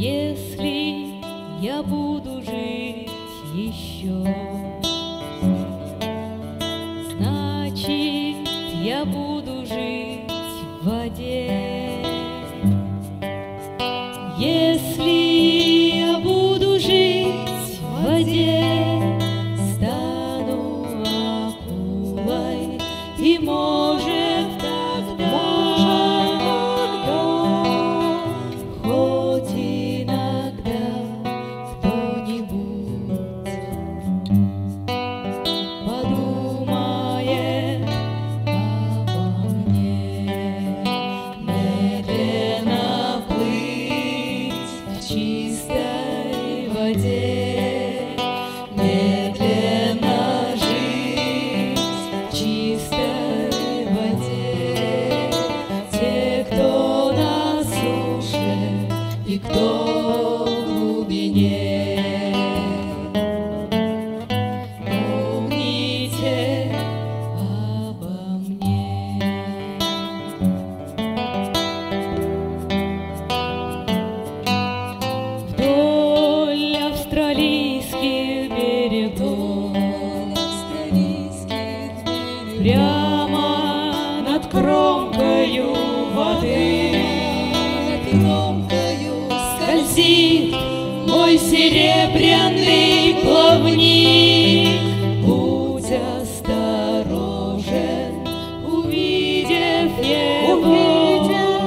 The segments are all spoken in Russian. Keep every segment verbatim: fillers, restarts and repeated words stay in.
Если я буду жить еще, значит, я буду жить в воде. Если я буду жить в воде, стану акулой, и может тогда, хоть иногда кто-нибудь подумает обо мне. Медленно плыть в чистой воде, медленно жить в чистой воде. Те, кто на суше и кто в глубине, помните обо мне. Вдоль австралийских берегов, прямо над кромкою воды скользит мой серебряный плавник. Будь осторожен, увидев его,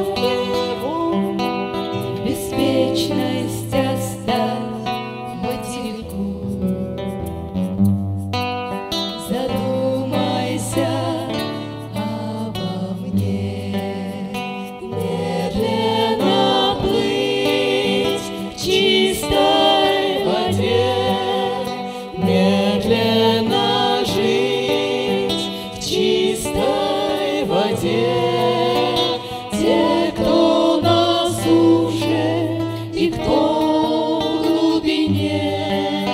беспечность оставь материку. Задумайся обо мне. Медленно плыть в чистой воде, медленно жить в чистой воде. Те, кто на суше и кто в глубине,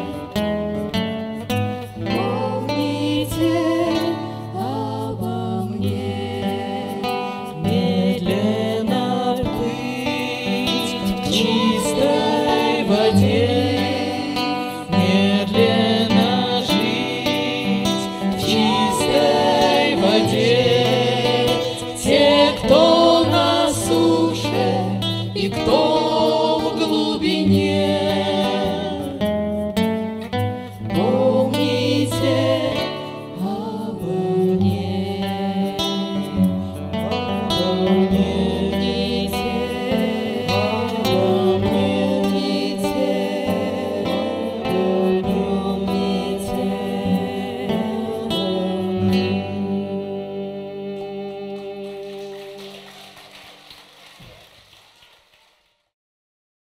помните обо мне. Медленно плыть в чистой воде, медленно жить в чистой воде. Те, кто на суше и кто в глубине, помните обо мне. Помните обо мне. Помните обо мне.